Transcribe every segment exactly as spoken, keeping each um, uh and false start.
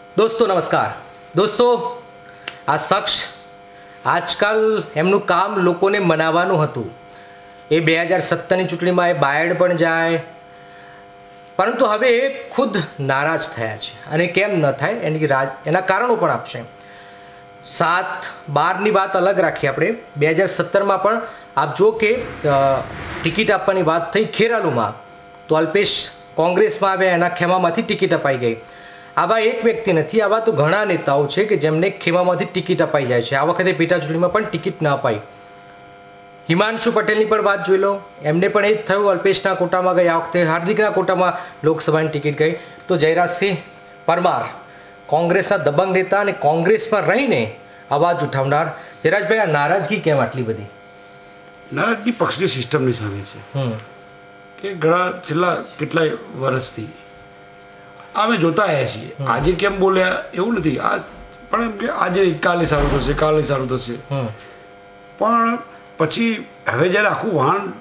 દોસ્તો નમસ્કાર. દોસ્તો, આ શખ્સ આજકાલ એમનું કામ લોકોને મનાવવાનું હતું. એ બે હજાર સત્તરની ચૂંટણીમાં એ બાયડ પણ જાય, પરંતુ હવે એ ખુદ નારાજ થયા છે. અને કેમ ન થાય એની રાજ એના કારણો પણ આપશે. સાત બારની વાત અલગ રાખીએ આપણે. બે હજાર સત્તરમાં પણ આપ જો કે ટિકિટ આપવાની વાત થઈ ખેરાલુમાં, તો અલ્પેશ કોંગ્રેસમાં આવ્યા, એના ખેમામાંથી ટિકિટ અપાઈ ગઈ. આવા એક વ્યક્તિ નથી, આવા તો ઘણા નેતાઓ છે કે જેમને ખેમામાંથી ટિકિટ અપાઈ જાય છે. આ વખતે પેટા ચૂંટણીમાં પણ ટિકિટ ન અપાઈ. હિમાંશુ પટેલની પણ વાત જોઈ લો, એમને પણ એ જ થયું. અલ્પેશના કોટામાં ગઈ, આ વખતે હાર્દિકના કોટામાં લોકસભાની ટિકિટ ગઈ. તો જયરાજસિંહ પરમાર કોંગ્રેસના દબંગ નેતા અને કોંગ્રેસમાં રહીને અવાજ ઉઠાવનાર. જયરાજભાઈ, આ નારાજગી કેમ આટલી બધી? નારાજગી પક્ષની સિસ્ટમની સામે છે કે ઘણા છેલ્લા કેટલાય વર્ષથી અમે જોતા આવ્યા છીએ. આજે કેમ બોલ્યા એવું નથી, આ પણ એમ કે આજે કાલે સારું થશે, કાલે સારું થશે. પણ પછી હવે જ્યારે આખું વાહન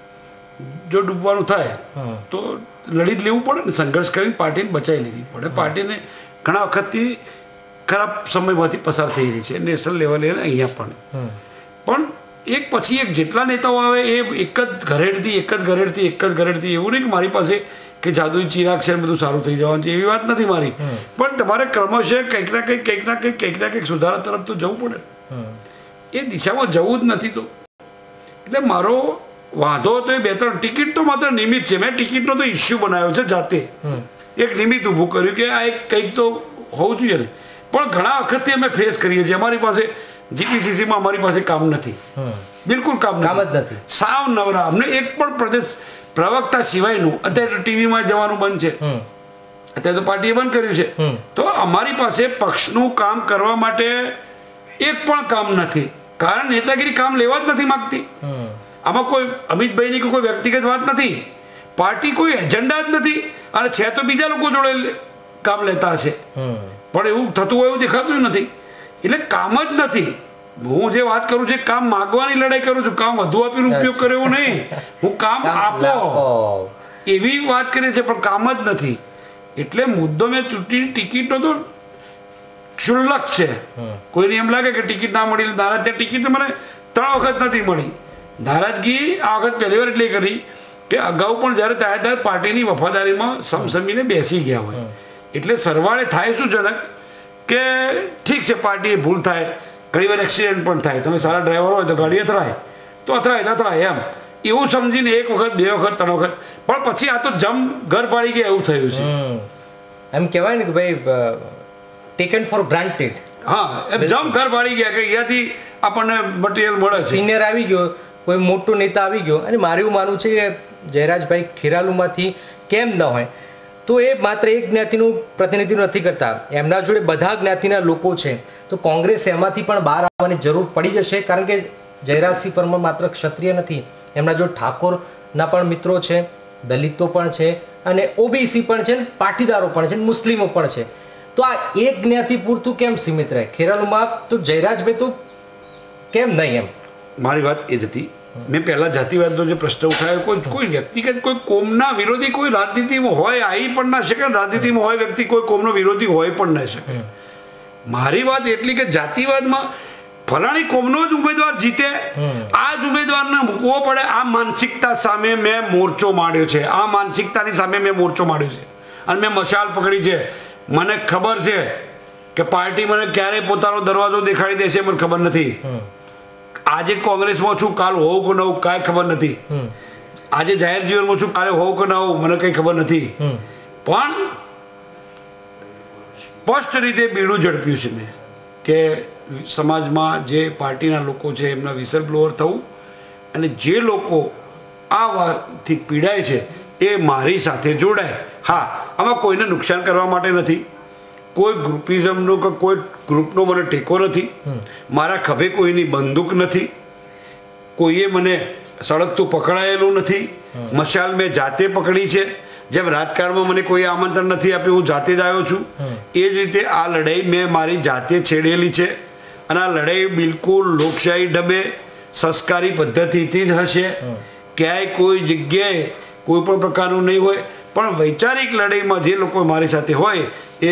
જો ડૂબવાનું થાય તો લડી જ લેવું પડે ને, સંઘર્ષ કરીને પાર્ટીને બચાવી લેવી પડે. પાર્ટીને ઘણા વખતથી ખરાબ સમયમાંથી પસાર થઈ રહી છે, નેશનલ લેવલે અહીંયા પણ. પણ એક પછી એક જેટલા નેતાઓ આવે એ એક જ ઘરેડથી એક જ ઘરેડથી એક જ ઘરેડથી, એવું નહીં કે મારી પાસે કે જાદુઈ ચિરાગ છે બધું સારું થઈ જવાનું છે, એવી વાત નથી મારી. પણ તમારે ક્રમશઃ કંઈક ના કંઈક કંઈક ના કંઈક કંઈક ના કંઈક સુધારા તરફ તો જવું પડે. એ દિશામાં જવું જ નથી. તો એટલે મારો વાંધો હતો એ બે ત્રણ ટિકિટ તો માત્ર નિમિત્ત છે. મેં ટિકિટનો તો ઇસ્યુ બનાવ્યો છે જાતે, એક નિમિત્ત ઊભું કર્યું કે આ એક કંઈક તો હોવું જોઈએ ને. પણ ઘણા વખતથી અમે ફેસ કરીએ છીએ. અમારી પાસે જીપીસીસીમાં અમારી પાસે કામ નથી, બિલકુલ કામ કામ જ નથી. સાવ નવરા. અમને એક પણ પ્રદેશ પ્રવક્તા સિવાયનું અત્યારે ટીવીમાં જવાનું બંધ છે, અત્યારે તો પાર્ટીએ બંધ કર્યું છે. તો અમારી પાસે પક્ષનું કામ કરવા માટે એક પણ કામ નથી, કારણ નેતાગીરી કામ લેવા જ નથી માગતી. આમાં કોઈ અમિતભાઈની કોઈ વ્યક્તિગત વાત નથી, પાર્ટી કોઈ એજન્ડા જ નથી. અને છે તો બીજા લોકો જોડે કામ લેતા હશે, પણ એવું થતું હોય એવું દેખાતું નથી. એટલે કામ જ નથી. હું જે વાત કરું છું કામ માગવાની લડાઈ કરું છું, કામ વધુ આપીને ઉપયોગ કર્યો નહીં. હું કામ આપો એવી વાત કરીએ છીએ, પણ કામ જ નથી. એટલે મુદ્દો મેં ચૂંટણી ટિકિટનો તો ક્ષુલ્લક છે. કોઈને એમ લાગે કે ટિકિટ ના મળી નારાજ. ટિકિટ મને ત્રણ વખત નથી મળી. નારાજગી આ વખત પહેલી વાર એટલી કરી કે અગાઉ પણ જ્યારે ત્યારે ત્યારે પાર્ટીની વફાદારીમાં સમસમીને બેસી ગયા હોય. એટલે સરવાળે થાય શું જનક કે ઠીક છે, પાર્ટીએ ભૂલ થાય, ઘણી વાર એક્સિડન્ટ પણ થાય. તમે સારા ડ્રાઈવર હોય તો ગાડી અથડાય તો અથડાય અથડાય એમ એવું સમજીને એક વખત બે વખત ત્રણ વખત, પણ પછી આ તો જમ ઘર પાડી ગયા એવું થયું છે. એમ કહેવાય ને કે ભાઈ ટેકન ફોર ગ્રાન્ટેડ. હા, એમ જમ ઘર પાડી ગયા કે અહીંયાથી આપણને મટીરિયલ મળે છે. સિનિયર આવી ગયો, કોઈ મોટો નેતા આવી ગયો. અને મારું એવું માનવું છે કે જયરાજભાઈ ખેરાલુમાંથી કેમ ન હોય, તો એ માત્ર એક જ્ઞાતિનું પ્રતિનિધિત્વ નથી કરતા, એમના જોડે બધા જ્ઞાતિના લોકો છે. તો કોંગ્રેસ એમાંથી પણ બહાર આવવાની જરૂર પડી જશે, કારણ કે જયરાજસિંહ પરમાર માત્ર ક્ષત્રિય નથી, એમના જોડે ઠાકોરના પણ મિત્રો છે, દલિતો પણ છે, અને ઓબીસી પણ છે, પાટીદારો પણ છે, મુસ્લિમો પણ છે. તો આ એક જ્ઞાતિ પૂરતું કેમ સીમિત રહે ખેરાલુમાં? તો જયરાજભાઈ તો કેમ નહીં? એમ મારી વાત એ જ હતી. મેં પહેલા જાતિવાદનો જે પ્રશ્ન ઉઠાવ્યો, કોઈ કોઈ વ્યક્તિગત કોઈ કોમના વિરોધી કોઈ રાજનીતિમાં હોય આવી પણ ના શકે, રાજનીતિમાં હોય વ્યક્તિ કોઈ કોમનો વિરોધી હોય પણ ના શકે. મારી વાત એટલી કે જાતિવાદમાં ફલાણી કોમનો જ ઉમેદવાર જીતે, આ જ ઉમેદવારને મૂકવો પડે. આ માનસિકતા સામે મેં મોરચો માંડ્યો છે. આ માનસિકતાની સામે મેં મોરચો માંડ્યો છે અને મેં મશાલ પકડી છે. મને ખબર છે કે પાર્ટી મને ક્યારે પોતાનો દરવાજો દેખાડી દેશે મને ખબર નથી. આજે કોંગ્રેસમાં છું, કાલ હોવું કે ન હોવું કાંઈ ખબર નથી. આજે જાહેર જીવનમાં છું, કાલે હોવું કે ન હોવું મને કંઈ ખબર નથી. પણ સ્પષ્ટ રીતે બીડું ઝડપ્યું છે મેં કે સમાજમાં જે પાર્ટીના લોકો છે એમના વિસલ બ્લોઅર થવું, અને જે લોકો આ વાતથી પીડાય છે એ મારી સાથે જોડાય. હા, આમાં કોઈને નુકસાન કરવા માટે નથી, કોઈ ગ્રુપિઝમનો કે કોઈ ગ્રુપનો મને ટેકો નથી, મારા ખભે કોઈની બંદૂક નથી, કોઈએ મને સળગતું પકડાયેલું નથી. મશાલ મેં જાતે પકડી છે. જેમ રાજકારણમાં મને કોઈ આમંત્રણ નથી આપ્યું, હું જાતે જ આવ્યો છું, એ જ રીતે આ લડાઈ મેં મારી જાતે છેડેલી છે. અને આ લડાઈ બિલકુલ લોકશાહી ઢબે સંસ્કારી પદ્ધતિથી જ હશે. ક્યાંય કોઈ જગ્યાએ કોઈ પણ પ્રકારનું નહીં હોય. પણ વૈચારિક લડાઈમાં જે લોકો મારી સાથે હોય એ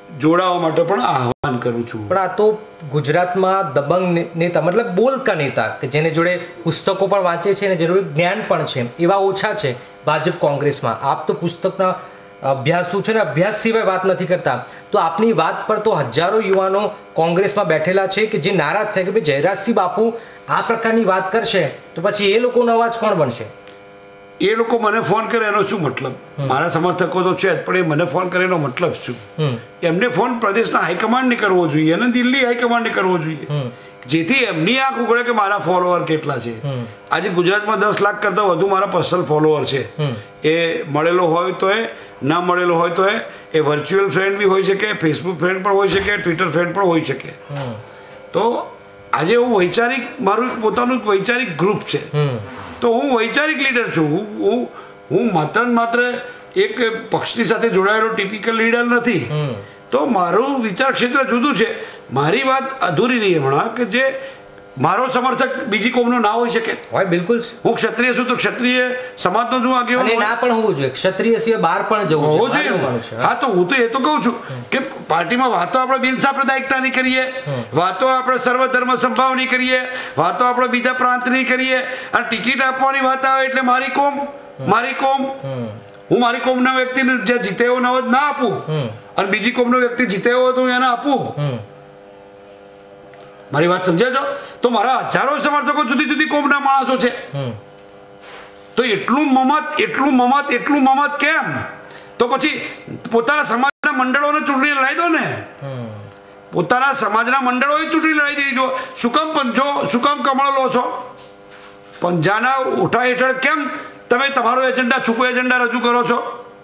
જોડાવા માટે પણ આહવાન કરું છું. પણ આ તો ગુજરાતમાં દબંગ નેતા મતલબ બોલકા નેતા કે જેને જોડે પુસ્તકો પણ વાંચે છે અને જરૂરી જ્ઞાન પણ છે એવા ઓછા છે ભાજપ કોંગ્રેસમાં. આપ તો પુસ્તકના અભ્યાસુ છે ને અભ્યાસ સિવાય વાત નથી કરતા. તો આપની વાત પર તો હજારો યુવાનો કોંગ્રેસમાં બેઠેલા છે કે જે નારાજ થાય કે ભાઈ જયરાજસિંહ બાપુ આ પ્રકારની વાત કરશે તો પછી એ લોકોનો અવાજ કોણ બનશે? એ લોકો મને ફોન કરે એનો શું મતલબ? મારા સમર્થકો તો છે જ, પણ એ મને ફોન કરે એનો મતલબ શું? એમને ફોન પ્રદેશના હાઈકમાન્ડને કરવો જોઈએ અને દિલ્હી હાઈકમાન્ડને કરવો જોઈએ, જેથી એમની આંખ ઉઘડે કે મારા ફોલોવર કેટલા છે. આજે ગુજરાતમાં દસ લાખ કરતાં વધુ મારા પર્સનલ ફોલોવર છે. એ મળેલો હોય તો એ ના મળેલો હોય તો એ એ વર્ચ્યુઅલ ફ્રેન્ડ બી હોઈ શકે, ફેસબુક ફ્રેન્ડ પણ હોઈ શકે, ટ્વિટર ફ્રેન્ડ પણ હોઈ શકે. તો આજે હું વૈચારિક મારું પોતાનું વૈચારિક ગ્રુપ છે, તો હું વૈચારિક લીડર છું. હું હું માત્ર ને માત્ર એક પક્ષની સાથે જોડાયેલો ટિપિકલ લીડર નથી. તો મારું વિચાર ક્ષેત્ર જુદું છે. મારી વાત અધૂરી રહી હમણાં કે જે મારો સમર્થક બીજી કોમનો ના હોઈ શકે. હોય બિલકુલ. હું ક્ષત્રિય છું તો ક્ષત્રિય સમાજનો છું આગેવાન ના પણ હોવું જોઈએ. ક્ષત્રિય સિવાય બહાર પણ જવું જોઈએ. હા તો હું તો એ તો કહું છું કે પાર્ટીમાં વાતો આપણે બિન સાંપ્રદાયિકતાની કરીએ, વાતો આપણે સર્વધર્મ સંભાવની કરીએ, વાતો આપણે બીજા પ્રાંતની કરીએ, અને ટિકિટ આપવાની વાત આવે એટલે મારી કોમ મારી કોમ હું મારી કોમના વ્યક્તિને જે જીતે એવો નવો ના આપું, અને બીજી કોમનો વ્યક્તિ જીતે એવો તો એને આપું. મારી વાત સમજાજો? તો મારા હજારો સમર્થકો જુદી જુદી કોમના માણસો છે. તો એટલું મમત એટલું મમત એટલું મમત કેમ? તો પછી પોતાના સમાજના મંડળોને ચૂંટણી લડાઈ દો ને. પોતાના સમાજના મંડળોએ ચૂંટણી લડાઈ દેજો. શું કામ પંજો શું કામ કમળ લો છો? પંજાના ઉઠા હેઠળ કેમ તમે તમારો એજન્ડા છૂપો એજન્ડા રજૂ કરો છો?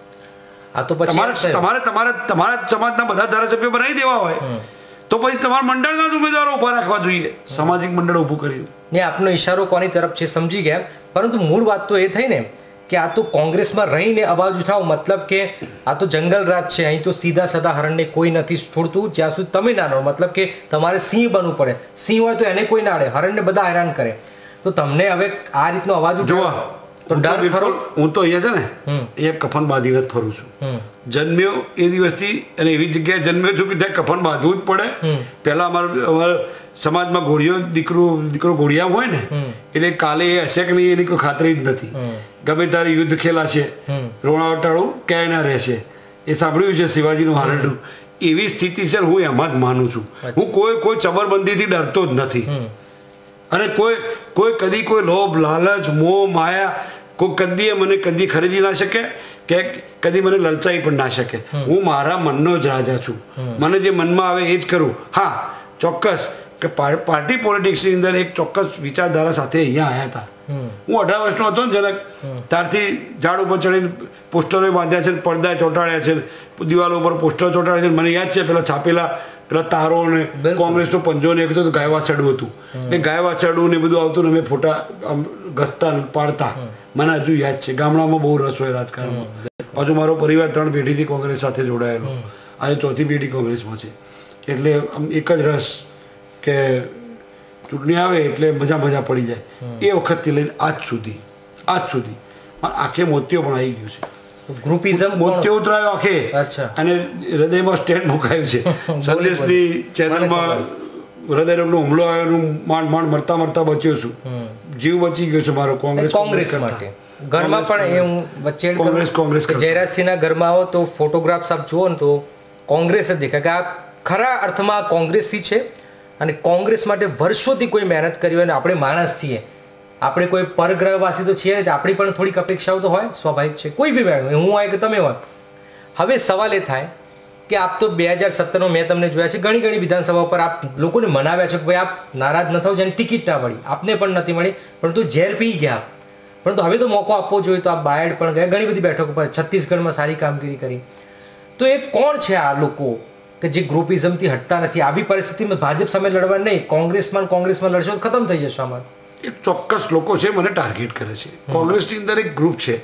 આ તો પછી તમારે તમારે તમારે તમારા સમાજના બધા ધારાસભ્યો બનાવી દેવા હોય તો પછી તમારા મંડળના જ ઉમેદવારો ઉભા રાખવા જોઈએ. સામાજિક મંડળ ઊભું કર્યું ને આપનો ઈશારો કોની તરફ છે સમજી ગયા. પરંતુ મૂળ વાત તો એ થઈ ને કે આ તો કોંગ્રેસમાં રહીને અવાજ ઉઠાવો, મતલબ કે આ તો જંગલ રાજ છે. અહીં તો સીધા સાદા હરણને કોઈ નથી છોડતું જ્યાં સુધી તમે ના રહો. મતલબ કે તમારે સિંહ બનવું પડે. સિંહ હોય તો એને કોઈ ના અડે, હરણને બધા હેરાન કરે. તો તમને હવે આ રીતનો અવાજ ઉઠાવો તો ડર ખરો. હું તો અહીંયા છે ને એ કફન બાંધીને જ ફરું છું. જન્મ્યો એ દિવસથી અને એવી જગ્યાએ જન્મ્યો છું કે ત્યાં કફન બાંધવું જ પડે. પહેલા અમારા અમારા સમાજમાં ઘોડિયો દીકરો દીકરો ઘોડિયા હોય ને એટલે કાલે એ હશે કે નહીં એની કોઈ ખાતરી જ નથી. ગમે તારે યુદ્ધ ખેલાશે, રોણાવટાળું ક્યાંય ના રહેશે. એ સાંભળ્યું છે શિવાજીનું હારડું. એવી સ્થિતિ છે. હું એમાં જ માનું છું. હું કોઈ કોઈ ચબરબંધીથી ડરતો જ નથી. અને કોઈ કોઈ કદી કોઈ લોભ લાલચ મોહ માયા કોઈ કદીએ મને કદી ખરીદી ના શકે કે કદી મને લલચાઈ પણ ના શકે. હું મારા મનનો જ રાજા છું. મને જે મનમાં આવે એ જ કરું. હા ચોક્કસ કે પાર્ટી પોલિટિક્સની અંદર એક ચોક્કસ વિચારધારા સાથે અહીંયા આવ્યા હતા. હું અઢાર વર્ષનો હતો ને જનક, ત્યારથી ઝાડ ઉપર ચડીને પોસ્ટરો બાંધ્યા છે, પડદા ચોંટાડ્યા છે, દિવાલો ઉપર પોસ્ટરો ચોંટાડ્યા છે. મને યાદ છે પેલા છાપેલા પેલા તારો ને કોંગ્રેસનો પંજો ને કીધું ગાય વાછરડું હતું. એ ગાય વાછરડું ને બધું આવતું ને અમે ફોટા ઘસતા પાડતા. મને હજુ યાદ છે. ગામડામાં બહુ રસ હોય રાજકારણમાં. પાછું મારો પરિવાર ત્રણ પેઢીથી કોંગ્રેસ સાથે જોડાયેલો, આજે ચોથી પેઢી કોંગ્રેસમાં છે. એટલે એક જ રસ કે ચૂંટણી આવે એટલે મજા મજા પડી જાય. એ વખતથી લઈને આજ સુધી આજ સુધી આંખે મોતિયો પણ આવી ગયું છે. ગ્રુપિઝમ મોતિયો ઉતરાયો આંખે અને હૃદયમાં સ્ટેન્ડ મુકાયું છે. સંદેશની ચેનલમાં હૃદય રોગનો હુમલો આવ્યો, માંડ માંડ મરતા મરતા બચ્યો છું. જીવ બચી ગયો છે મારો કોંગ્રેસ કોંગ્રેસ માટે. ઘરમાં પણ એ હું વચ્ચે કોંગ્રેસ કોંગ્રેસ જયરાજસિંહના ઘરમાં આવો તો ફોટોગ્રાફ્સ આપ જુઓ ને તો કોંગ્રેસ જ દેખાય કે આ ખરા અર્થમાં કોંગ્રેસી છે. અને કોંગ્રેસ માટે વર્ષોથી કોઈ મહેનત કરી હોય. અને આપણે માણસ છીએ, આપણે કોઈ પરગ્રહવાસી તો છીએ, આપણી પણ થોડીક અપેક્ષાઓ તો હોય, સ્વાભાવિક છે. કોઈ બી મેળવે, હું હોય કે તમે હોય. હવે સવાલ એ થાય કે આપ તો બે હજાર સત્તરમાં મેં તમને જોયા છે ઘણી ઘણી વિધાનસભા પર આપ લોકોને મનાવ્યા છે કે ભાઈ આપ નારાજ ન થાવ, જેને ટિકિટ ના મળી, આપને પણ નથી મળી, પરંતુ ઝેર પી ગયા. પરંતુ હવે તો મોકો આપવો જોઈએ. તો આપ બાયડ પણ ગયા, ઘણી બધી બેઠકો પર છત્તીસગઢમાં સારી કામગીરી કરી. તો એ કોણ છે આ લોકો કે જે ગ્રુપિઝમથી હટતા નથી? આવી પરિસ્થિતિમાં ભાજપ સામે લડવા નહીં, કોંગ્રેસમાં કોંગ્રેસમાં લડશો ખતમ થઈ જશે. આમાં એક ચોક્કસ લોકો છે મને ટાર્ગેટ કરે છે. કોંગ્રેસની અંદર એક ગ્રુપ છે,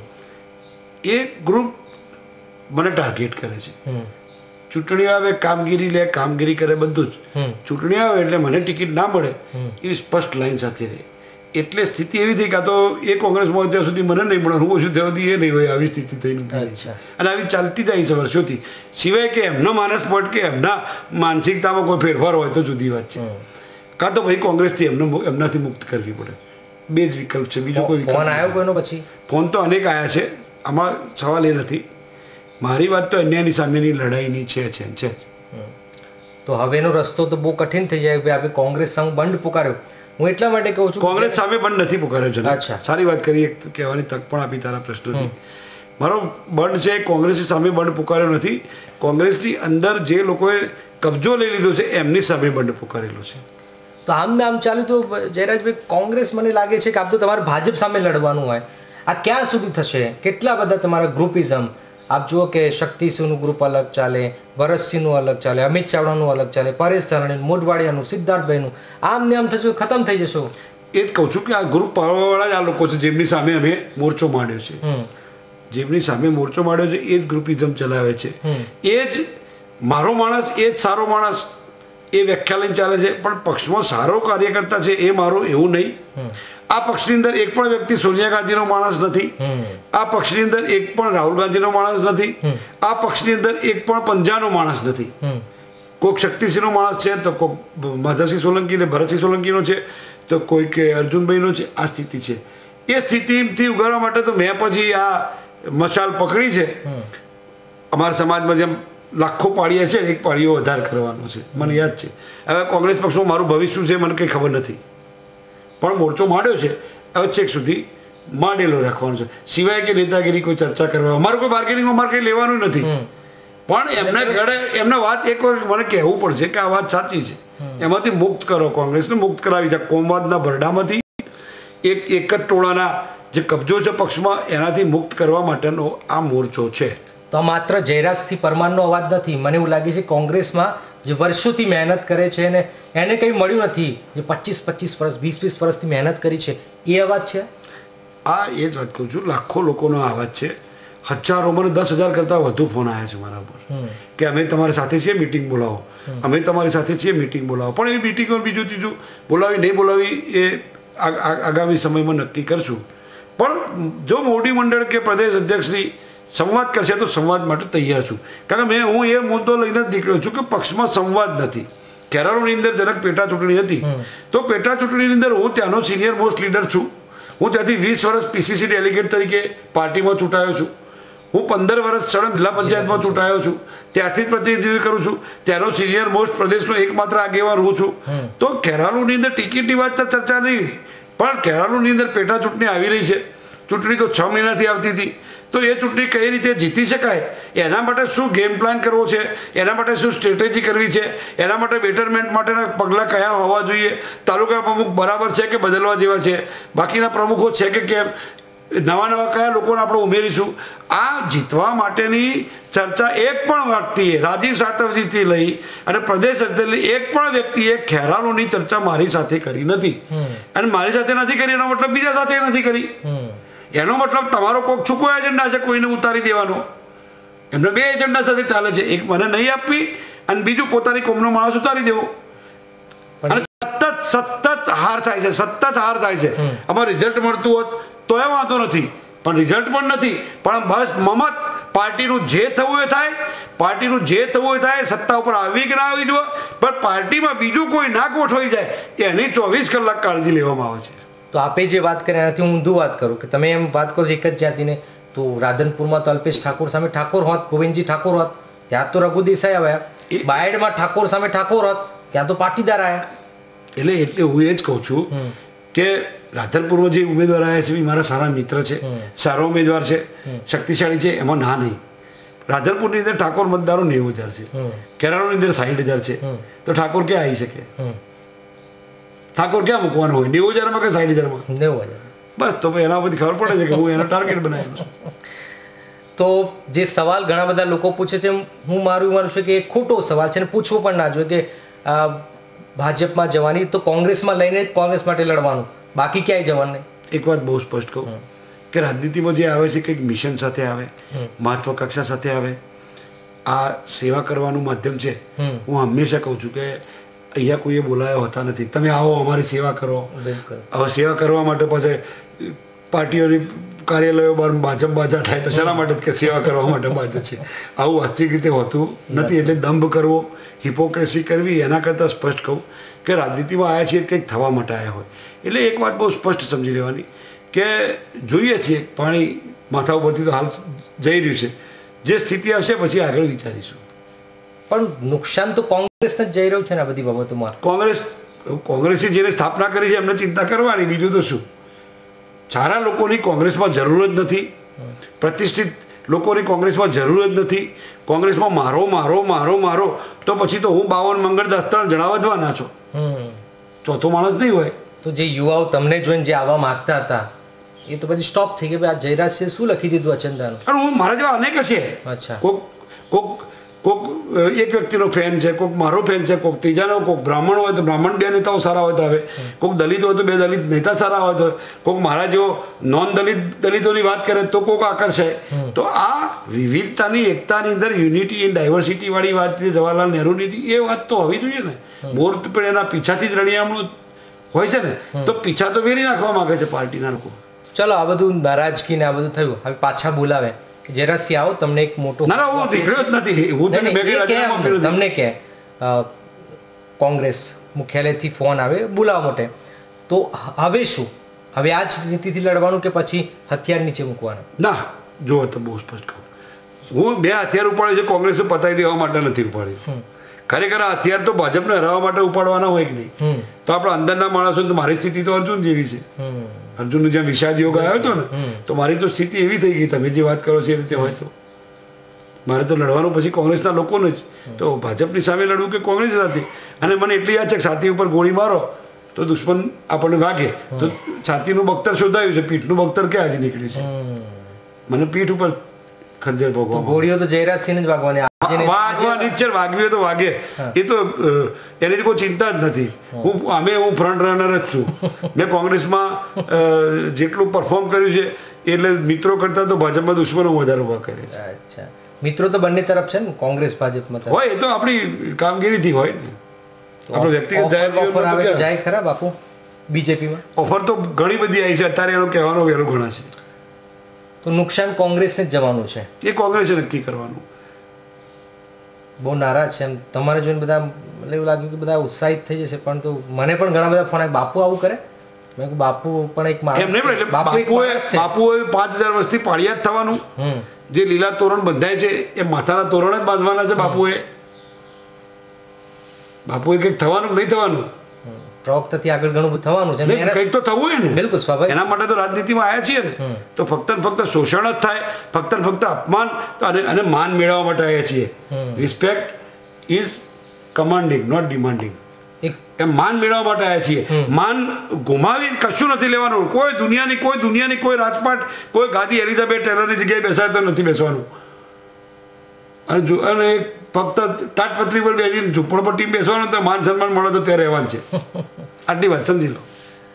એ ગ્રુપ મને ટાર્ગેટ કરે છે. ચૂંટણી આવે કામગીરી લે, કામગીરી કરે, બધું જ. ચૂંટણી આવે એટલે મને ટિકિટ ના મળે એવી સ્પષ્ટ લાઈન સાથે રહે. એટલે સ્થિતિ એવી થઈ કે તો એ કોંગ્રેસમાં હોય ત્યાં સુધી મને નહીં મળે, હું ઓછું થયો એ નહીં હોય, આવી સ્થિતિ થઈ અને આવી ચાલતી જાય છે વર્ષોથી. સિવાય કે એમનો માનસ પટ કે એમના માનસિકતામાં કોઈ ફેરફાર હોય તો જુદી વાત છે, કાં તો ભાઈ કોંગ્રેસથી એમને એમનાથી મુક્ત કરવી પડે. બે જ વિકલ્પ છે, બીજો કોઈ ફોન આવ્યો કોઈનો પછી? ફોન તો અનેક આવ્યા છે, આમાં સવાલ એ નથી. મારી વાત તો અન્યાયની સામેની લડાઈની છે છે છે તો હવેનો રસ્તો તો બહુ કઠિન થઈ જાય. આપણે કોંગ્રેસ સામે બંધ પુકાર્યો, હું એટલા માટે કહું છું કોંગ્રેસ સામે બંધ નથી પુકાર્યો છે. અચ્છા, સારી વાત કરી, એક કહેવાની તક પણ આપી તારા પ્રશ્નથી. મારો બંધ છે કોંગ્રેસ સામે બંધ પુકાર્યો નથી, કોંગ્રેસની અંદર જે લોકોએ કબજો લઈ લીધો છે એમની સામે બંધ પુકારેલો છે. તો આમ નામ ચાલ્યું તો જયરાજભાઈ, કોંગ્રેસ મને લાગે છે કે આપ તો તમારે ભાજપ સામે લડવાનું હોય, આ ક્યાં સુધી થશે? કેટલા બધા તમારા ગ્રુપિઝમ, આપ જુઓ કે શક્તિસિંહનું ગ્રુપ અલગ ચાલે, ભરતસિંહનું અલગ ચાલે, અમિત ચાવડાનું અલગ ચાલે, પરેશ ધાનાણી, મોઢવાડિયાનું, સિદ્ધાર્થભાઈનું, આમ ને આમ થશે, ખતમ થઈ જશો. એ જ કહું છું કે આ ગ્રુપ પાડવાવાળા જ આ લોકો છે જેમની સામે અમે મોરચો માંડ્યો છે, જેમની સામે મોરચો માંડ્યો છે એ જ ગ્રુપિઝમ ચલાવે છે, એ જ મારો માણસ, એ જ સારો માણસ, એ વ્યાખ્યા લઈને ચાલે છે. પણ પક્ષમાં સારો કાર્યકર્તા છે એ મારો એવું નહીં. આ પક્ષની અંદર એક પણ વ્યક્તિ સોનિયા ગાંધીનો માણસ નથી, આ પક્ષની અંદર એક પણ રાહુલ ગાંધીનો માણસ નથી, આ પક્ષની અંદર એક પણ પંજાનો માણસ નથી. કોઈક શક્તિસિંહનો માણસ છે તો કોઈક માધવસિંહ સોલંકી ને ભરતસિંહ સોલંકીનો છે તો કોઈ કે અર્જુનભાઈનો છે. આ સ્થિતિ છે. એ સ્થિતિથી ઉગારવા માટે તો મેં પછી આ મશાલ પકડી છે. અમારા સમાજમાં જેમ લાખો પાળીયા છે, એક પાળીઓ વધાર કરવાનો છે, મને યાદ છે. હવે કોંગ્રેસ પક્ષમાં મારું ભવિષ્ય શું છે મને કંઈ ખબર નથી, પણ મોરચો માંડ્યો છે, હવે છેક સુધી માંડેલો રાખવાનો છે. સિવાય કે નેતાગીરી કોઈ ચર્ચા કરવા, અમારું કોઈ બાર્ગેનિંગમાં મારે કંઈ લેવાનું નથી. પણ એમના ઘરે એમના વાત એક વાર મને કહેવું પડશે કે આ વાત સાચી છે, એમાંથી મુક્ત કરો, કોંગ્રેસને મુક્ત કરાવી છે કોમવાદના ભરડામાંથી. એક એક જ ટોળાના જે કબજો છે પક્ષમાં એનાથી મુક્ત કરવા માટેનો આ મોરચો છે. તો માત્ર જયરાજસિંહ પરમારનો અવાજ નથી, મને એવું લાગે છે કોંગ્રેસમાં જે વર્ષોથી મહેનત કરે છે અને એને કંઈ મળ્યું નથી, જે પચીસ પચીસ વર્ષ વીસ વીસ વર્ષથી મહેનત કરી છે, એ અવાજ છે. આ એ જ વાત કહું છું, લાખો લોકોનો અવાજ છે. હજારો, મને દસ હજાર કરતાં વધુ ફોન આવ્યા છે મારા ઉપર કે અમે તમારી સાથે છીએ, મિટિંગ બોલાવો, અમે તમારી સાથે છીએ, મિટિંગ બોલાવો. પણ એ મિટિંગો બીજું ત્રીજું બોલાવી નહીં બોલાવી એ આગામી સમયમાં નક્કી કરશું. પણ જો મોવડી મંડળ કે પ્રદેશ અધ્યક્ષશ્રી સંવાદ કરશે તો સંવાદ માટે તૈયાર છું. કારણ કે મેં હું એ મુદ્દો લઈને જ નીકળ્યો છું કે પક્ષમાં સંવાદ નથી. કેરળની અંદર જનક પેટા ચૂંટણી હતી તો પેટા ચૂંટણીની અંદર હું ત્યાંનો સિનિયર મોસ્ટ લીડર છું. હું ત્યાંથી વીસ વર્ષ પીસીસી ડેલિગેટ તરીકે પાર્ટીમાં ચૂંટાયો છું. હું પંદર વર્ષ સળંગ જિલ્લા પંચાયતમાં ચૂંટાયો છું, ત્યાંથી જ પ્રતિનિધિત્વ કરું છું. ત્યાંનો સિનિયર મોસ્ટ પ્રદેશનો એકમાત્ર આગેવાન હું છું. તો કેરાલુની અંદર ટિકિટની વાત તો ચર્ચા નહીં, પણ કેરાલુની અંદર પેટા ચૂંટણી આવી રહી છે. ચૂંટણી તો છ મહિનાથી આવતી હતી, તો એ ચૂંટણી કઈ રીતે જીતી શકાય, એના માટે શું ગેમ પ્લાન કરવો છે, એના માટે શું સ્ટ્રેટેજી કરવી છે, એના માટે બેટરમેન્ટ માટેના પગલાં કયા હોવા જોઈએ, તાલુકા પ્રમુખ બરાબર છે કે બદલવા જેવા છે, બાકીના પ્રમુખો છે કે કેમ, નવા નવા કયા લોકોને આપણે ઉમેરીશું. આ જીતવા માટેની ચર્ચા એક પણ વ્યક્તિએ, રાજીવ સાતવજીથી લઈ અને પ્રદેશ અધ્યક્ષ એક પણ વ્યક્તિએ ખેરાલુની ચર્ચા મારી સાથે કરી નથી. અને મારી સાથે નથી કરી એનો મતલબ બીજા સાથે નથી કરી. એનો મતલબ તમારો કોઈક છૂકો એજન્ડા છે કોઈને ઉતારી દેવાનો. એમને બે એજન્ડા સાથે ચાલે છે, એક મને નહીં આપવી અને બીજું પોતાની કોમનો માણસ ઉતારી દેવો. અને સતત સતત હાર થાય છે, સતત હાર થાય છે. આમાં રિઝલ્ટ મળતું હોત તો એ વાંધો નથી, પણ રિઝલ્ટ પણ નથી. પણ બસ મમત પાર્ટીનું જે થવું એ થાય, પાર્ટીનું જે થવું એ થાય, સત્તા ઉપર આવી કે ના આવી જુઓ, પણ પાર્ટીમાં બીજું કોઈ ના ગોઠવાઈ જાય એની ચોવીસ કલાક કાળજી લેવામાં આવે છે. તો આપે જે વાત કરી એનાથી હું ઊંધું વાત કરું કે તમે એમ વાત કરો છો એક જ જાતિને, તો રાધનપુરમાં તો અલ્પેશ ઠાકોર સામે ઠાકોર હોત, ગોવિંદજી ઠાકોર હોત, ત્યાં તો રઘુ દેસાઈ આવ્યા. બાયડમાં ઠાકોર સામે ઠાકોર હોત, ત્યાં તો પાટીદાર આવ્યા. એટલે એટલે હું એ જ કહું છું કે રાધનપુરમાં જે ઉમેદવાર આવ્યા છે એ મારા સારા મિત્ર છે, સારો ઉમેદવાર છે, શક્તિશાળી છે, એમાં ના નહીં. રાધનપુરની અંદર ઠાકોર મતદારો નેવું હજાર છે, કેરાલાની અંદર સાહીઠ હજાર છે, તો ઠાકોર ક્યાં આવી શકે? ઠાકોર ક્યાં મૂકવાનો હોય? નેવું હજારમાં કે સાહીઠ હજારમાં? નેવું હજાર. બસ તો એના પછી ખબર પડે છે કે હું એનો ટાર્ગેટ બનાવેલું છું. તો જે સવાલ ઘણા બધા લોકો પૂછે છે, હું મારું માનું છું કે એ ખોટો સવાલ છે ને પૂછવો પણ ના જોઈએ કે ભાજપમાં જવાની તો કોંગ્રેસમાં લઈને જ કોંગ્રેસ માટે લડવાનું, બાકી ક્યાંય જવાનું નહીં. એક વાત બહુ સ્પષ્ટ કહું કે રાજનીતિમાં જે આવે છે કંઈક મિશન સાથે આવે, મહત્વકક્ષા સાથે આવે, આ સેવા કરવાનું માધ્યમ છે. હું હંમેશા કહું છું કે અહીંયા કોઈએ બોલાયા હોતા નથી. તમે આવો અમારી સેવા કરો. હવે સેવા કરવા માટે પછી પાર્ટીઓની કાર્યાલયો બહાર બાજબ બાજા થાય તો શેના માટે કે સેવા કરવા માટે બાજે છે? આવું વાસ્તવિક રીતે હોતું નથી. એટલે દંભ કરવો, હિપોક્રેસી કરવી, એના કરતાં સ્પષ્ટ કહું કે રાજનીતિમાં આવ્યા છીએ કંઈક થવા માટે આવ્યા હોય. એટલે એક વાત બહુ સ્પષ્ટ સમજી લેવાની કે જોઈએ છીએ પાણી માથા ઉપરથી તો હાલ જઈ રહ્યું છે. જે સ્થિતિ આવશે પછી આગળ વિચારીશું. પણ નુકસાન તો કોંગ્રેસને જ જઈ રહ્યું છે ને આ બધી બાબતોમાં. કોંગ્રેસ કોંગ્રેસે જેને સ્થાપના કરી છે એમને ચિંતા કરવાની, બીજું તો શું. સારા લોકોની કોંગ્રેસમાં જરૂર જ નથી. પ્રતિષ્ઠિત લોકોની કોંગ્રેસમાં જરૂર જ નથી. કોંગ્રેસમાં મારો મારો મારો મારો તો પછી તો હું બાવન મંગળ દસ્તર જણાવવા છો. ચોથો માણસ નહીં હોય. તો જે યુવાઓ તમને જોઈને જે આવવા માંગતા હતા એ તો પછી સ્ટોપ થઈ ગયા. આ જયરાજ છે શું લખી દીધું અચંદાનું? અને હું મારા જેવા અનેક છે. અચ્છા. કોક કોક કોક એક વ્યક્તિનો ફેન છે, કોક મારો ફેન છે, કોક ત્રીજાનો, કોક બ્રાહ્મણ હોય તો બ્રાહ્મણ બે નેતાઓ સારા હોય તો આવે, કોક દલિત હોય તો બે દલિત નેતા સારા હોય તો, કોક મારા જેવો નોન દલિત દલિતોની વાત કરે તો કોક આકર્ષાય. તો આ વિવિધતાની એકતાની અંદર યુનિટી ઇન ડાયવર્સિટી વાળી વાત છે જવાહરલાલ નહેરુની, એ વાત તો હોવી જોઈએ ને. મોર પણ એના પીછાથી જ રણિયામણું હોય છે ને, તો પીછા તો વેરી નાખવા માંગે છે પાર્ટીના લોકો. ચલો આ બધું નારાજગી ને આ બધું થયું, હવે પાછા બોલાવે જયરાજસિંહ આવો, તમને એક મોટો ના ના હું નીકળ્યો જ નથી. હું તમને કે કોંગ્રેસ મુખ્યાલયથી ફોન આવે બોલાવવા માટે, તો હવે શું? હવે આ જ નીતિથી લડવાનું કે પછી હથિયાર નીચે મૂકવાનું? ના, જો તો બહુ સ્પષ્ટ કહું, હું બે હથિયાર ઉપાડે છે કોંગ્રેસે પતાવી દેવા માટે નથી ઉપાડી. ખરેખર આ હથિયાર તો ભાજપને હરાવવા માટે ઉપાડવાના હોય કે નહીં. તો આપણા અંદરના માણસો, તો મારી સ્થિતિ તો અર્જુન જેવી છે. અર્જુનનો જ્યાં વિષાદ યોગ આવ્યો હતો ને, તો મારી તો સ્થિતિ એવી થઈ ગઈ. તમે જે વાત કરો છો એ રીતે હોય તો મારે તો લડવાનું પછી કોંગ્રેસના લોકોને જ. તો ભાજપની સામે લડવું કે કોંગ્રેસ સાથે. અને મને એટલી યાદ છે કે છાતી ઉપર ગોળી મારો તો દુશ્મન આપણને વાગે. તો છાતીનું બખ્તર શોધાયું છે, પીઠનું બખ્તર ક્યાં હજી નીકળ્યું છે? મને પીઠ ઉપર ખંજર ભોગવા. ગોળીઓ તો જયરાજસિંહ જ વાગવાની. વાગવાની જ છે, વાગવી તો વાગે. એ તો એની કોઈ ચિંતા જ નથી. હું અમે હું ફ્રન્ટ રનર જ છું. મેં કોંગ્રેસમાં જેટલું પરફોર્મ કર્યું છે એટલે મિત્રો કરતા તો ભાજપમાં દુશ્મનો વધારે ઉભા કરે છે. અચ્છા, મિત્રો તો બંને તરફ છે ને, કોંગ્રેસ ભાજપમાં હોય. એ તો આપણી કામગીરીથી હોય ને. આપણે વ્યક્તિગત જાહેર જાય ખરા બાપુ બીજેપીમાં? ઓફર તો ઘણી બધી આવી છે અત્યારે, એનો કહેવાનો વહેલો ઘણા છે. તો નુકસાન કોંગ્રેસને જ જવાનું છે, એ કોંગ્રેસે નક્કી કરવાનું. બહુ નારાજ છે એમ તમારે જોઈને બધા એવું લાગ્યું કે બધા ઉત્સાહિત થઈ જશે. પણ તો મને પણ ઘણા બધા ફોન આવે, બાપુ આવું કરે. મેં કહ્યું બાપુ પણ એક માણસ છે. બાપુએ બાપુએ પાંચ હજાર વર્ષથી પાળિયા જ થવાનું. જે લીલા તોરણ બંધાય છે એ માથાના તોરણ જ બાંધવાના છે. બાપુએ બાપુએ કંઈક થવાનું નહીં થવાનું, પ્રવક્તાથી આગળ ઘણું થવાનું છે. કંઈક તો થવું હોય ને. બિલકુલ સ્વાભાવિક. એના માટે તો રાજનીતિમાં આવ્યા છીએ ને. તો ફક્ત ને ફક્ત શોષણ જ થાય, ફક્ત ને ફક્ત અપમાન અને અને માન મેળવવા માટે આવ્યા છીએ. Respect is commanding, not demanding. એમ માન મેળવવા માટે આવ્યા છીએ. માન ગુમાવી કશું નથી લેવાનું. કોઈ દુનિયાની કોઈ દુનિયાની કોઈ રાજપાટ, કોઈ ગાદી એલિઝાબેથ ટેલરની જગ્યાએ બેસાય તો નથી બેસવાનું. અને જો અને ફક્ત તાટપત્રી પર બેસીને ઝૂંપડપટ્ટી બેસવાનું, તો માન સન્માન મળે તો ત્યાં રહેવાનું છે. આટલી વાત સમજી લો.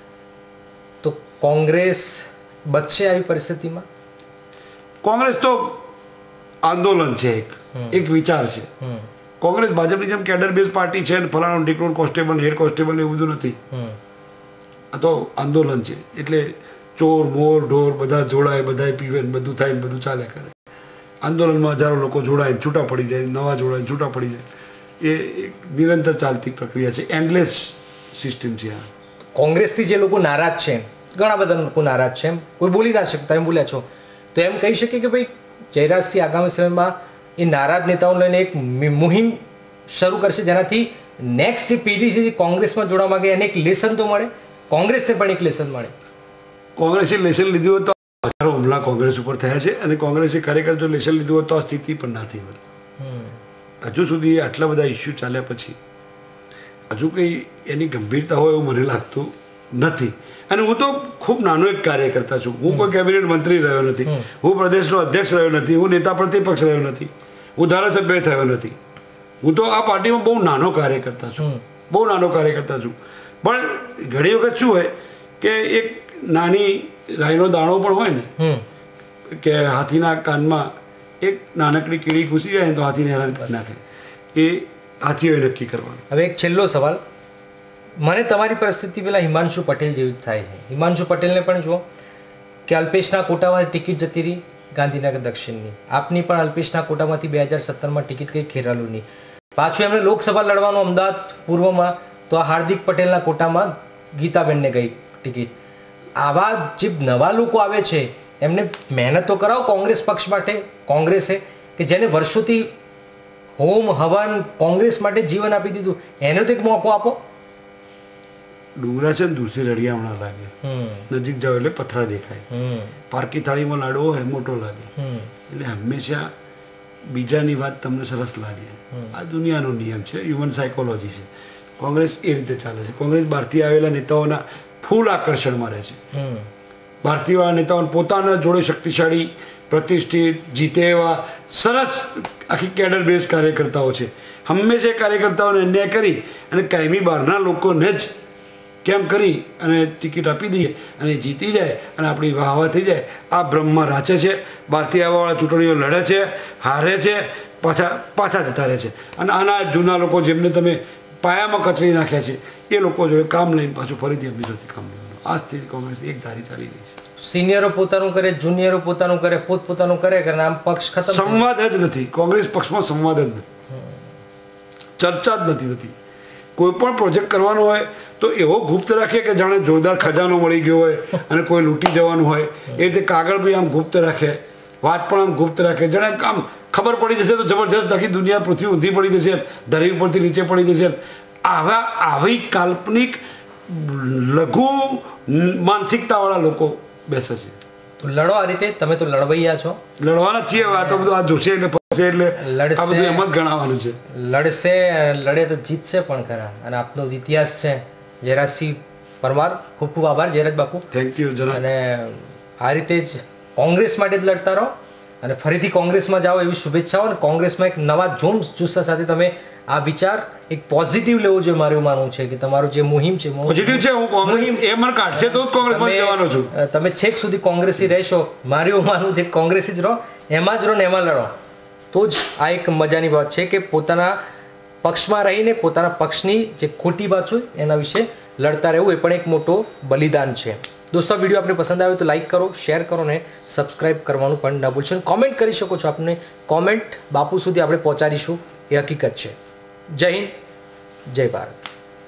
તો કોંગ્રેસ બચશે આવી પરિસ્થિતિમાં? કોંગ્રેસ તો આંદોલન છે, એક એક વિચાર છે. કોંગ્રેસ ભાજપની જેમ કેડર બેઝ પાર્ટી છે, ફલાણો ડિક્રોન કોન્સ્ટેબલ હેડ કોન્સ્ટેબલ એવું બધું નથી. આ તો આંદોલન છે. એટલે ચોર મોર ઢોર બધા જોડાય, બધા પીવે, બધું થાય, બધું ચાલે કરે. આંદોલનમાં હજારો લોકો જોડાય, છૂટા પડી જાય, નવા જોડાય, છૂટા પડી જાય. એ એક નિરંતર ચાલતી પ્રક્રિયા છે. એન્ડલેસ સિસ્ટમ છે આ. કોંગ્રેસથી જે લોકો નારાજ છે, ઘણા બધા લોકો નારાજ છે, એમ કોઈ બોલી ના શકતા, એમ બોલ્યા છો, તો એમ કહી શકીએ કે ભાઈ જયરાજસિંહ આગામી સમયમાં એ નારાજ નેતાઓને લઈને એક મુહિમ શરૂ કરશે, જેનાથી નેક્સ્ટ જે પેઢી છે જે કોંગ્રેસમાં જોડવા માંગે એને એક લેસન તો મળે, કોંગ્રેસને પણ એક લેસન મળે. કોંગ્રેસે લેસન લીધું હોય તો હજારો હુમલા કોંગ્રેસ ઉપર થયા છે, અને કોંગ્રેસે ખરેખર જો લેસન લીધું હોય તો આ સ્થિતિ પણ ના થઈ હોત. હજુ સુધી આટલા બધા ઇસ્યુ ચાલ્યા પછી હજુ કંઈ એની ગંભીરતા હોય એવું મને લાગતું નથી. અને હું તો ખૂબ નાનો એક કાર્યકર્તા છું. હું કોઈ કેબિનેટ મંત્રી રહ્યો નથી, હું પ્રદેશનો અધ્યક્ષ રહ્યો નથી, હું નેતા પ્રતિપક્ષ રહ્યો નથી, હું ધારાસભ્ય થયો નથી. હું તો આ પાર્ટીમાં બહુ નાનો કાર્યકર્તા છું, બહુ નાનો કાર્યકર્તા છું. પણ ઘણી વખત શું હોય કે એક નાની રાઈનો દાણો પણ હોય ને, કે હાથીના કાનમાં એક નાનકડી કીડી ઘૂસી જાય તો હાથીને હેરાન કરી નાખે. એ હાથીઓએ નક્કી કરવાનું. હવે એક છેલ્લો સવાલ, મને તમારી પરિસ્થિતિ પેલા હિમાંશુ પટેલ જેવી જ થાય છે. હિમાંશુ પટેલને પણ જુઓ કે અલ્પેશના કોટામાં ટિકિટ જતી રહી ગાંધીનગર દક્ષિણની. આપની પણ અલ્પેશના કોટામાંથી બે હજાર સત્તરમાં ટિકિટ ગઈ ખેરાલુની. પાછું એમણે લોકસભા લડવાનું અમદાવાદ પૂર્વમાં, તો આ હાર્દિક પટેલના કોટામાં ગીતાબેનને ગઈ ટિકિટ. આવા જે નવા લોકો આવે છે એમને મહેનત તો કરાવો કોંગ્રેસ પક્ષ માટે. કોંગ્રેસે કે જેને વર્ષોથી હોમ હવન કોંગ્રેસ માટે જીવન આપી દીધું, એને તો એક મોકો આપો. ડુંગરા છે ને દૂરથી રળિયામણા લાગે, નજીક જાવ એટલે પથરા દેખાય. પારકી થાળીમાં લાડવો હોય મોટો લાગે. એટલે હંમેશા બીજાની વાત તમને સરસ લાગે. આ દુનિયાનો નિયમ છે, હ્યુમન સાયકોલોજી છે. કોંગ્રેસ એ રીતે ચાલે છે. કોંગ્રેસ બહારથી આવેલા નેતાઓના ફૂલ આકર્ષણમાં રહે છે. ભારતીય નેતાઓ પોતાના જોડે શક્તિશાળી, પ્રતિષ્ઠિત, જીતે એવા સરસ આખી કેડર બેઝ કાર્યકર્તાઓ છે. હંમેશા કાર્યકર્તાઓને અન્યાય કરી અને કાયમી બહારના લોકોને જ કેમ કરી અને ટિકિટ આપી દઈએ અને જીતી જાય અને આપણી વાહવા થઈ જાય, આ ભ્રમમાં રાચે છે. બહારથી આવવાવાળા ચૂંટણીઓ લડે છે, હારે છે, પાછા પાછા જતા રહે છે. અને આના જૂના લોકો જેમને તમે પાયામાં કચરી નાખ્યા છે એ લોકો જોડે કામ લઈને પાછું ફરીથી એમની જોડે કામ લેવાનું. આ સ્થિતિ કોંગ્રેસ એક ધારી ચાલી રહી છે. સિનિયરો પોતાનું કરે, જુનિયરો પોતાનું કરે, પોત પોતાનું કરે કે આમ પક્ષ ખતમ. સંવાદ જ નથી કોંગ્રેસ પક્ષમાં, સંવાદ જ નથી, ચર્ચા જ નથી થતી. કોઈ પણ પ્રોજેક્ટ કરવાનો હોય તો એવો ગુપ્ત રાખે કે જાણે જોરદાર ખજાનો મળી ગયો હોય અને કોઈ લૂંટી જવાનું હોય એ રીતે. કાગળ બી આમ ગુપ્ત રાખે, વાત પણ આમ ગુપ્ત રાખે, જાણે આમ ખબર પડી જશે તો જબરજસ્ત આખી દુનિયા પૃથ્વી ઊંધી પડી જશે, ધરી ઉપરથી નીચે પડી જશે. આવા આવી કાલ્પનિક લઘુ માનસિકતાવાળા લોકો બેસે છે. તો લડો આ રીતે, તમે તો લડવૈયા છો. લડવાના છીએ. આ તો બધું આ જોશે એટલે પડશે એટલે આ બધું એમ જ ગણાવવાનું છે. લડશે, લડે તો જીતશે પણ ખરા. અને આપનો ઇતિહાસ છે. જયરાજસિંહ પરમાર, ખૂબ ખૂબ આભાર જયરાજ બાપુ. થેન્ક યુ જરા. અને આ રીતે જ કોંગ્રેસ માટે જ લડતા રહો અને ફરીથી કોંગ્રેસમાં જાઓ એવી શુભેચ્છાઓ. અને કોંગ્રેસમાં એક નવા જોમ જુસ્સા સાથે તમે આ વિચાર એક પોઝિટિવ લેવો જોઈએ. મારું માનવું છે કે તમારું જે મુહિમ છે પોઝિટિવ છે. હું કોંગ્રેસ એ મને કાઢશે તો કોંગ્રેસમાં જવાનો છું. તમે છેક સુધી કોંગ્રેસી રહેશો. મારું એવું માનવું છે કોંગ્રેસી જ રહો, એમાં જ રહો ને એમાં લડો. તો જ આ એક મજાની વાત છે કે પોતાના પક્ષમાં રહીને પોતાના પક્ષની જે ખોટી વાત હોય એના વિશે લડતા રહેવું એ પણ એક મોટો બલિદાન છે. દોસ્તો વિડીયો આપને પસંદ આવ્યો તો લાઈક કરો, શેર કરો ને સબસ્ક્રાઇબ કરવાનું પણ ન ભૂલશો. કોમેન્ટ કરી શકો છો. આપને કોમેન્ટ બાપુ સુધી આપણે પહોંચાડીશું, એ હકીકત છે. જય હિન્દ, જય ભારત.